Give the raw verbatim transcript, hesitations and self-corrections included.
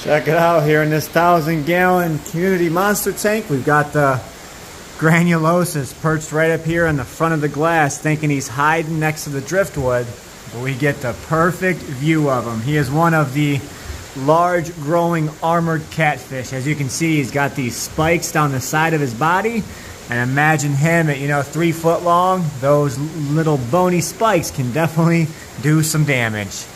Check it out here in this thousand gallon community monster tank. We've got the granulosus perched right up here in the front of the glass, thinking he's hiding next to the driftwood, but we get the perfect view of him. He is one of the large growing armored catfish. As you can see, he's got these spikes down the side of his body, and imagine him at, you know, three foot long. Those little bony spikes can definitely do some damage.